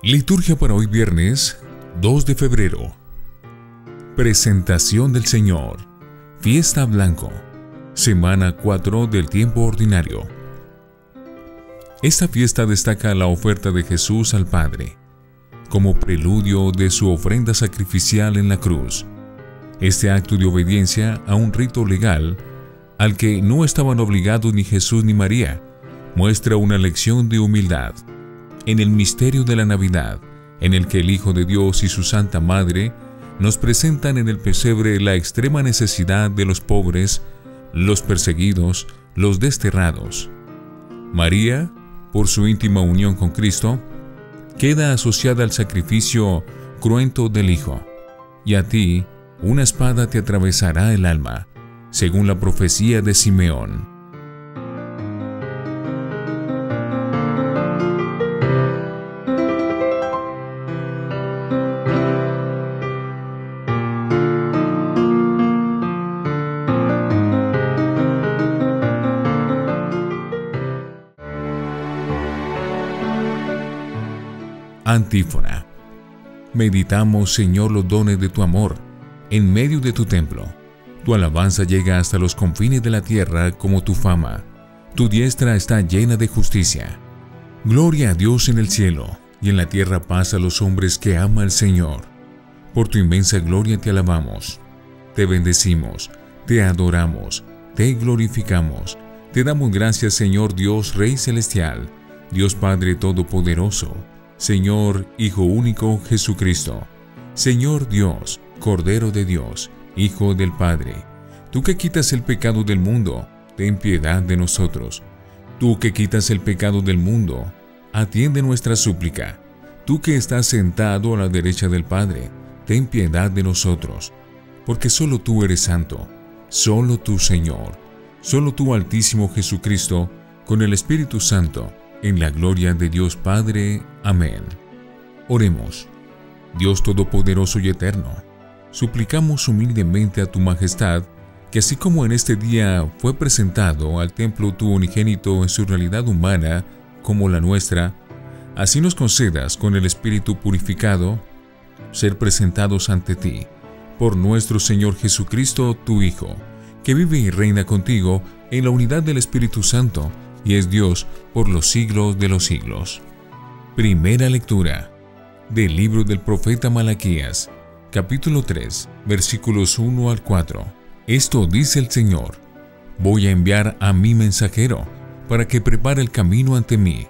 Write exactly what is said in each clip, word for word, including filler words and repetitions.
Liturgia para hoy viernes dos de febrero. Presentación del Señor. Fiesta Blanco. Semana cuatro del tiempo ordinario. Esta fiesta destaca la oferta de Jesús al Padre, como preludio de su ofrenda sacrificial en la cruz. Este acto de obediencia a un rito legal al que no estaban obligados ni Jesús ni María, muestra una lección de humildad. En el misterio de la Navidad, en el que el Hijo de Dios y su Santa Madre nos presentan en el pesebre la extrema necesidad de los pobres, los perseguidos, los desterrados. María, por su íntima unión con Cristo, queda asociada al sacrificio cruento del Hijo, y a ti una espada te atravesará el alma, según la profecía de Simeón. Antífona. Meditamos, Señor, los dones de tu amor en medio de tu templo. Tu alabanza llega hasta los confines de la tierra como tu fama. Tu diestra está llena de justicia. Gloria a Dios en el cielo, y en la tierra paz a los hombres que ama al Señor. Por tu inmensa gloria te alabamos. Te bendecimos, te adoramos, te glorificamos. Te damos gracias, Señor Dios, Rey Celestial, Dios Padre Todopoderoso, Señor, Hijo único, Jesucristo, Señor Dios, Cordero de Dios, Hijo del Padre. Tú que quitas el pecado del mundo, ten piedad de nosotros. Tú que quitas el pecado del mundo, atiende nuestra súplica. Tú que estás sentado a la derecha del Padre, ten piedad de nosotros. Porque solo tú eres santo, solo tú, Señor, solo tú, Altísimo Jesucristo, con el Espíritu Santo, en la gloria de Dios Padre. Amén. Oremos. Dios Todopoderoso y Eterno, suplicamos humildemente a tu Majestad que así como en este día fue presentado al templo tu unigénito en su realidad humana como la nuestra, así nos concedas con el Espíritu purificado ser presentados ante ti por nuestro Señor Jesucristo, tu Hijo, que vive y reina contigo en la unidad del Espíritu Santo y es Dios por los siglos de los siglos. Primera lectura del libro del profeta Malaquías, capítulo tres, versículos uno al cuatro. Esto dice el Señor: voy a enviar a mi mensajero para que prepare el camino ante mí.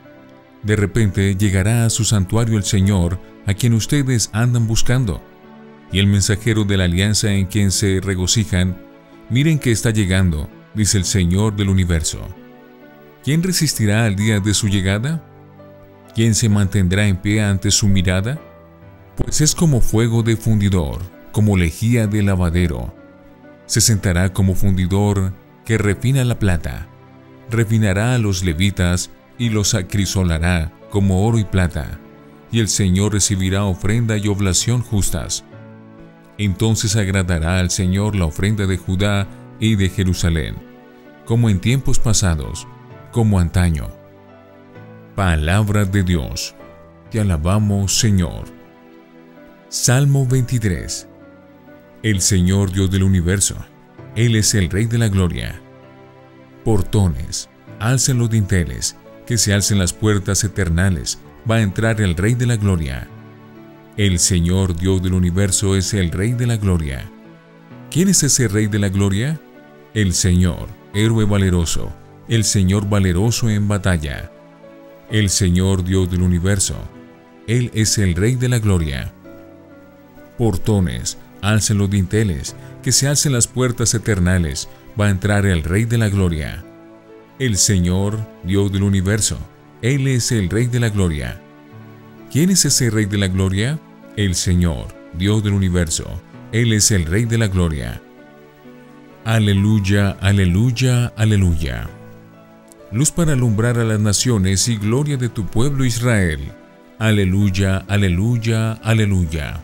De repente llegará a su santuario el Señor, a quien ustedes andan buscando, y el mensajero de la alianza en quien se regocijan, miren que está llegando, dice el Señor del universo. ¿Quién resistirá al día de su llegada? ¿Quién se mantendrá en pie ante su mirada? Pues es como fuego de fundidor, como lejía de lavadero. Se sentará como fundidor que refina la plata. Refinará a los levitas y los acrisolará como oro y plata. Y el Señor recibirá ofrenda y oblación justas. Entonces agradará al Señor la ofrenda de Judá y de Jerusalén, como en tiempos pasados, como antaño. Palabra de Dios. Te alabamos, Señor. Salmo veintitrés. El Señor Dios del universo, Él es el Rey de la gloria. Portones, alcen los dinteles, que se alcen las puertas eternales, va a entrar el Rey de la gloria. El Señor Dios del universo es el Rey de la gloria. ¿Quién es ese Rey de la gloria? El Señor, héroe valeroso, el Señor valeroso en batalla. El Señor Dios del universo, Él es el Rey de la gloria. Portones, alcen los dinteles, que se alcen las puertas eternales, va a entrar el Rey de la gloria. El Señor Dios del universo, Él es el Rey de la gloria. ¿Quién es ese Rey de la gloria? El Señor Dios del universo, Él es el Rey de la gloria. Aleluya, aleluya, aleluya. Luz para alumbrar a las naciones y gloria de tu pueblo Israel. Aleluya, aleluya, aleluya.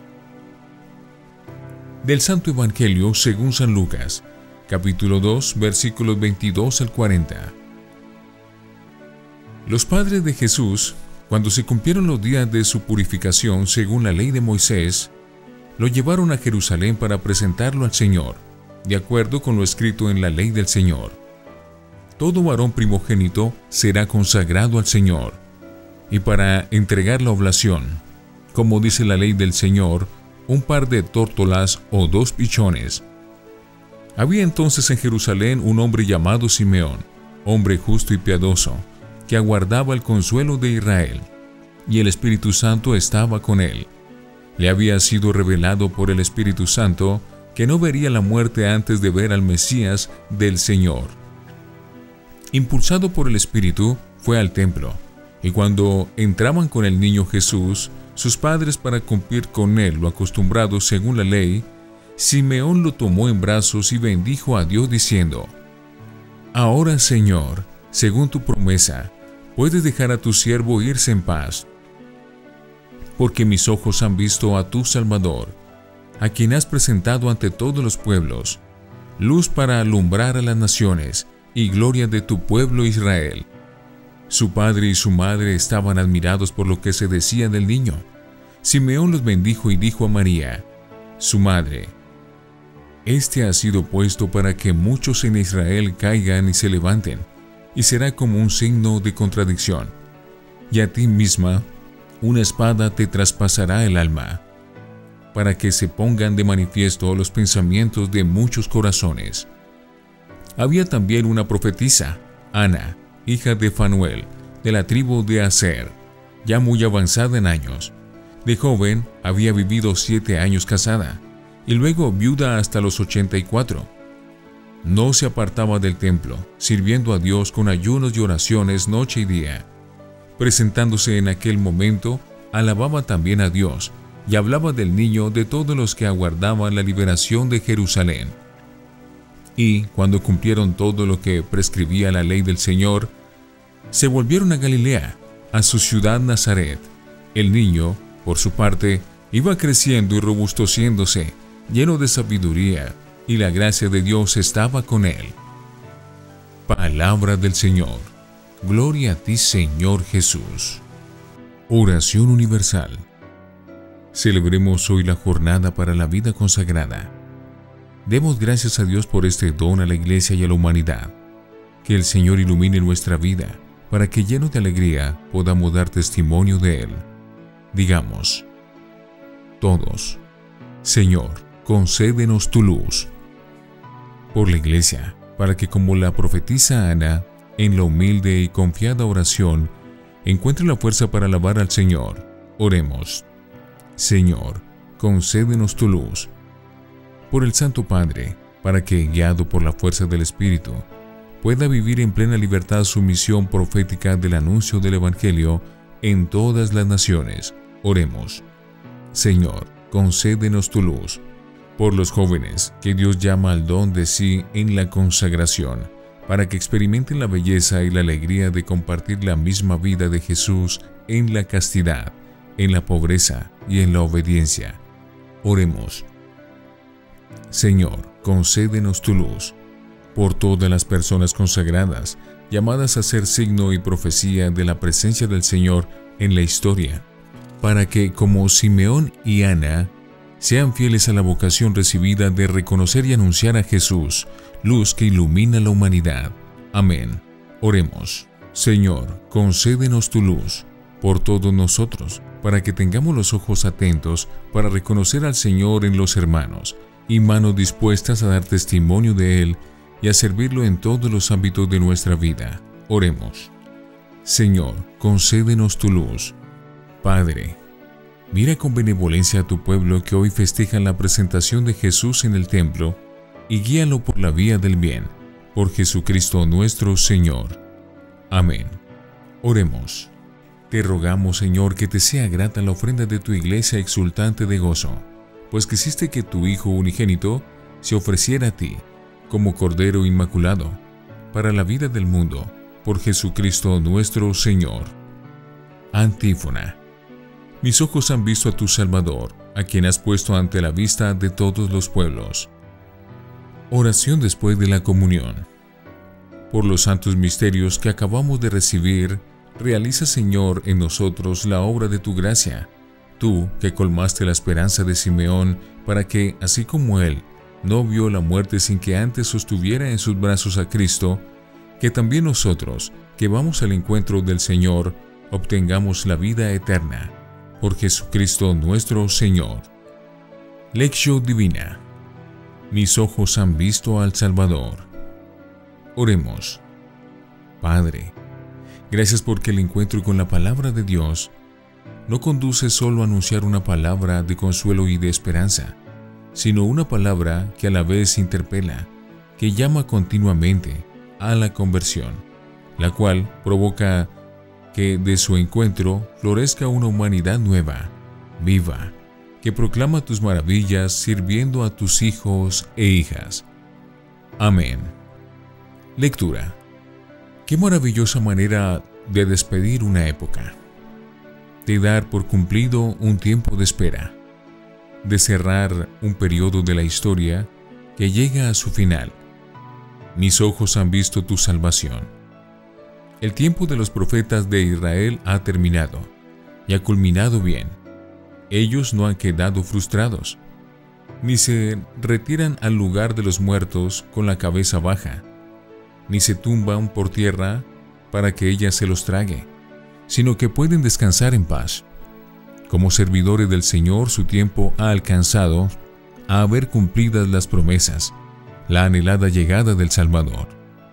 Del Santo Evangelio según San Lucas, capítulo dos, versículos veintidós al cuarenta. Los padres de Jesús Cuando se cumplieron los días de su purificación según la ley de Moisés, lo llevaron a Jerusalén para presentarlo al Señor, de acuerdo con lo escrito en la ley del Señor. Todo varón primogénito será consagrado al Señor, y para entregar la oblación, como dice la ley del Señor, un par de tórtolas o dos pichones. Había entonces en Jerusalén un hombre llamado Simeón, hombre justo y piadoso, que aguardaba el consuelo de Israel, y el Espíritu Santo estaba con él. Le había sido revelado por el Espíritu Santo que no vería la muerte antes de ver al Mesías del Señor. Impulsado por el Espíritu, fue al templo, y cuando entraban con el niño Jesús, sus padres para cumplir con él lo acostumbrado según la ley, Simeón lo tomó en brazos y bendijo a Dios diciendo: Ahora, Señor, según tu promesa, puedes dejar a tu siervo irse en paz, porque mis ojos han visto a tu Salvador, a quien has presentado ante todos los pueblos, luz para alumbrar a las naciones y gloria de tu pueblo Israel. Su padre y su madre estaban admirados por lo que se decía del niño. Simeón los bendijo y dijo a María, su madre: Este ha sido puesto para que muchos en Israel caigan y se levanten, y será como un signo de contradicción. Y a ti misma una espada te traspasará el alma, para que se pongan de manifiesto los pensamientos de muchos corazones. Había también una profetisa, Ana, hija de Fanuel, de la tribu de Aser, ya muy avanzada en años. De joven había vivido siete años casada, y luego viuda hasta los ochenta y cuatro. No se apartaba del templo, sirviendo a Dios con ayunos y oraciones noche y día. Presentándose en aquel momento, alababa también a Dios, y hablaba del niño de todos los que aguardaban la liberación de Jerusalén. Y, cuando cumplieron todo lo que prescribía la ley del Señor, se volvieron a Galilea, a su ciudad Nazaret. El niño, por su parte, iba creciendo y robusteciéndose, lleno de sabiduría, y la gracia de Dios estaba con él. Palabra del Señor. Gloria a ti, Señor Jesús. Oración universal. Celebremos hoy la jornada para la vida consagrada. Demos gracias a Dios por este don a la Iglesia y a la humanidad. Que el Señor ilumine nuestra vida, para que llenos de alegría podamos dar testimonio de Él. Digamos, todos: Señor, concédenos tu luz. Por la Iglesia, para que como la profetisa Ana, en la humilde y confiada oración, encuentre la fuerza para alabar al Señor. Oremos. Señor, concédenos tu luz. Por el Santo Padre, para que, guiado por la fuerza del Espíritu, pueda vivir en plena libertad su misión profética del anuncio del Evangelio en todas las naciones. Oremos. Señor, concédenos tu luz. Por los jóvenes que Dios llama al don de sí en la consagración, para que experimenten la belleza y la alegría de compartir la misma vida de Jesús en la castidad, en la pobreza y en la obediencia. Oremos. Señor, concédenos tu luz. Por todas las personas consagradas, llamadas a ser signo y profecía de la presencia del Señor en la historia, para que, como Simeón y Ana, sean fieles a la vocación recibida de reconocer y anunciar a Jesús, luz que ilumina la humanidad. Amén. Oremos. Señor, concédenos tu luz por todos nosotros, para que tengamos los ojos atentos para reconocer al Señor en los hermanos, y manos dispuestas a dar testimonio de Él y a servirlo en todos los ámbitos de nuestra vida. Oremos. Señor, concédenos tu luz. Padre, mira con benevolencia a tu pueblo que hoy festejan la presentación de Jesús en el templo, y guíalo por la vía del bien, por Jesucristo nuestro Señor. Amén. Oremos. Te rogamos, Señor, que te sea grata la ofrenda de tu iglesia exultante de gozo, pues quisiste que tu Hijo unigénito se ofreciera a ti, como Cordero Inmaculado, para la vida del mundo, por Jesucristo nuestro Señor. Antífona. Mis ojos han visto a tu Salvador, a quien has puesto ante la vista de todos los pueblos. Oración después de la comunión. Por los santos misterios que acabamos de recibir, Realiza, Señor, en nosotros la obra de tu gracia, tú que colmaste la esperanza de Simeón para que, así como él, no vio la muerte sin que antes sostuviera en sus brazos a Cristo, que también nosotros, que vamos al encuentro del Señor, obtengamos la vida eterna. Por Jesucristo nuestro Señor. Lección Divina. Mis ojos han visto al Salvador. Oremos. Padre, gracias porque el encuentro con la palabra de Dios no conduce solo a anunciar una palabra de consuelo y de esperanza, sino una palabra que a la vez interpela, que llama continuamente a la conversión, la cual provoca que de su encuentro florezca una humanidad nueva, viva, que proclama tus maravillas sirviendo a tus hijos e hijas. Amén. Lectura. Qué maravillosa manera de despedir una época, de dar por cumplido un tiempo de espera, de cerrar un periodo de la historia que llega a su final. Mis ojos han visto tu salvación. El tiempo de los profetas de Israel ha terminado y ha culminado bien. Ellos no han quedado frustrados, ni se retiran al lugar de los muertos con la cabeza baja, ni se tumban por tierra para que ella se los trague, sino que pueden descansar en paz. Como servidores del Señor, su tiempo ha alcanzado a haber cumplidas las promesas, la anhelada llegada del Salvador.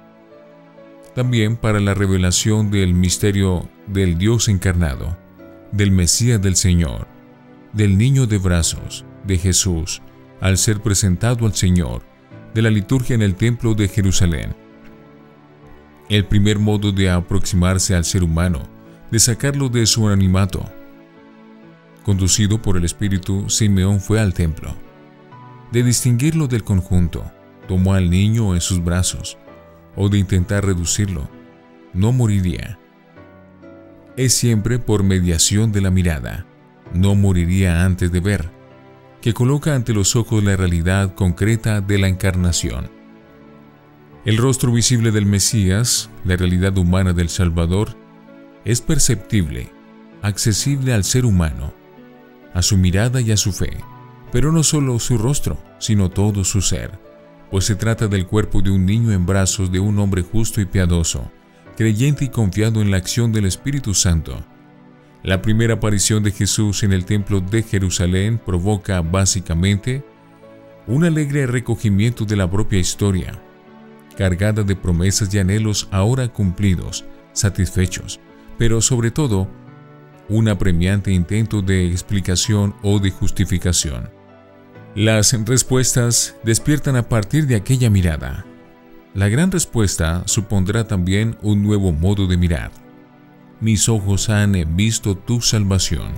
También para la revelación del misterio del Dios encarnado, del Mesías del Señor, del niño de brazos, de Jesús, al ser presentado al Señor, de la liturgia en el templo de Jerusalén. El primer modo de aproximarse al ser humano, de sacarlo de su anonimato. Conducido por el Espíritu, Simeón fue al templo. De distinguirlo del conjunto, tomó al niño en sus brazos, o de intentar reducirlo, no moriría. Es siempre por mediación de la mirada, no moriría antes de ver, que coloca ante los ojos la realidad concreta de la encarnación. El rostro visible del Mesías, la realidad humana del Salvador, es perceptible, accesible al ser humano, a su mirada y a su fe, pero no solo su rostro, sino todo su ser, pues se trata del cuerpo de un niño en brazos de un hombre justo y piadoso, creyente y confiado en la acción del Espíritu Santo. La primera aparición de Jesús en el templo de Jerusalén provoca, básicamente, un alegre recogimiento de la propia historia, cargada de promesas y anhelos ahora cumplidos, satisfechos, pero sobre todo, un apremiante intento de explicación o de justificación. Las respuestas despiertan a partir de aquella mirada. La gran respuesta supondrá también un nuevo modo de mirar. Mis ojos han visto tu salvación.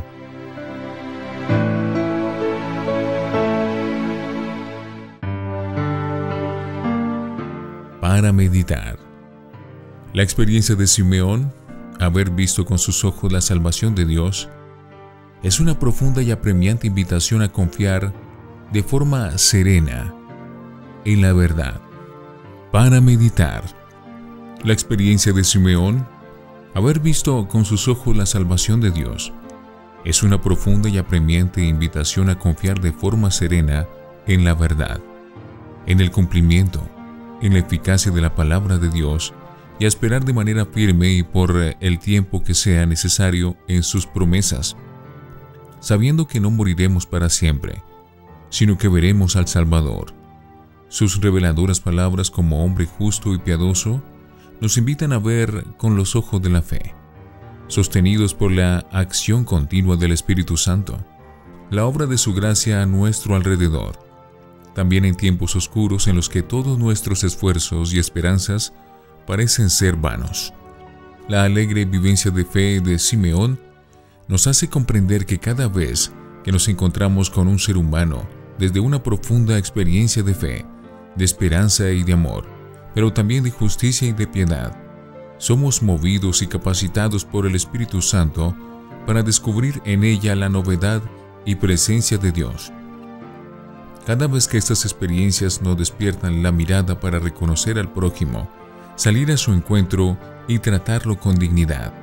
Para meditar. La experiencia de Simeón, haber visto con sus ojos la salvación de Dios, es una profunda y apremiante invitación a confiar de forma serena en la verdad. Para meditar. La experiencia de Simeón, haber visto con sus ojos la salvación de Dios, es una profunda y apremiante invitación a confiar de forma serena en la verdad, en el cumplimiento, en la eficacia de la palabra de Dios y a esperar de manera firme y por el tiempo que sea necesario en sus promesas, sabiendo que no moriremos para siempre, sino que veremos al Salvador. Sus reveladoras palabras como hombre justo y piadoso nos invitan a ver con los ojos de la fe, sostenidos por la acción continua del Espíritu Santo, la obra de su gracia a nuestro alrededor, también en tiempos oscuros en los que todos nuestros esfuerzos y esperanzas parecen ser vanos. La alegre vivencia de fe de Simeón nos hace comprender que cada vez que nos encontramos con un ser humano desde una profunda experiencia de fe, de esperanza y de amor, pero también de justicia y de piedad, somos movidos y capacitados por el Espíritu Santo para descubrir en ella la novedad y presencia de Dios. Cada vez que estas experiencias nos despiertan la mirada para reconocer al prójimo, salir a su encuentro y tratarlo con dignidad,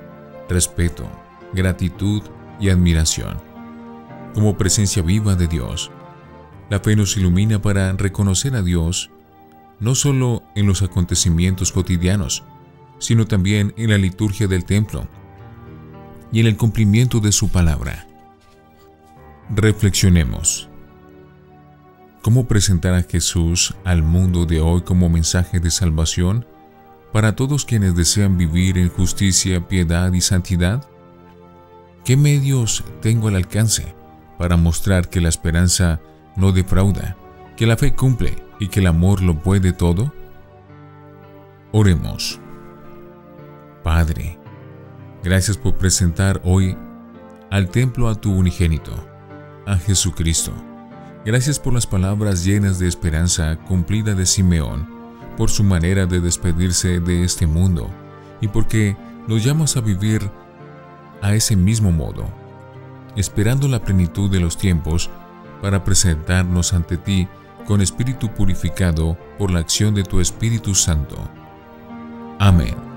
respeto, gratitud y admiración. Como presencia viva de Dios, la fe nos ilumina para reconocer a Dios no solo en los acontecimientos cotidianos, sino también en la liturgia del templo y en el cumplimiento de su palabra. Reflexionemos. ¿Cómo presentar a Jesús al mundo de hoy como mensaje de salvación para todos quienes desean vivir en justicia, piedad y santidad? ¿Qué medios tengo al alcance para mostrar que la esperanza no defrauda, que la fe cumple y que el amor lo puede todo? Oremos. Padre, gracias por presentar hoy al templo a tu unigénito, a Jesucristo. Gracias por las palabras llenas de esperanza cumplida de Simeón, por su manera de despedirse de este mundo y porque nos llamas a vivir a ese mismo modo, esperando la plenitud de los tiempos para presentarnos ante ti con espíritu purificado por la acción de tu Espíritu Santo. Amén.